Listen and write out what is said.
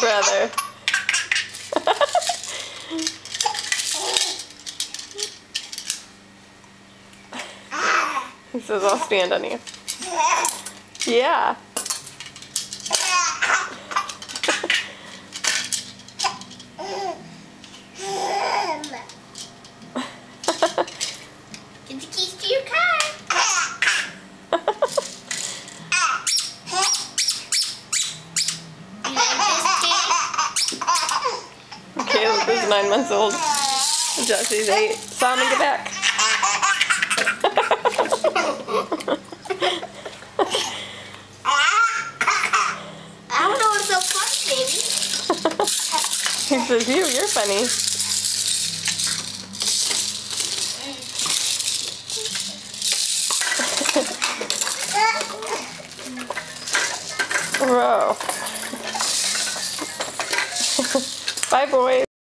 brother. He says, I'll stand on you. Yeah. Get the keys to your car. Caleb is 9 months old. Jesse's 8. Simon, get back. I don't know what's so funny, baby. He says, you're funny. Whoa. Bye, boys.